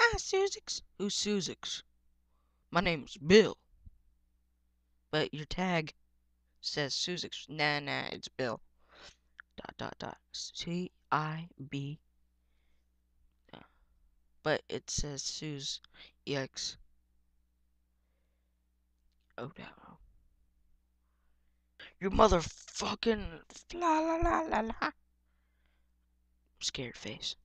Hi, Susix. Who's Susix? My name's Bill. But your tag says Susix. Nah, it's Bill. C-I-B. But it says Sus EX. Oh no. You motherfucking la la la la la. Scared face.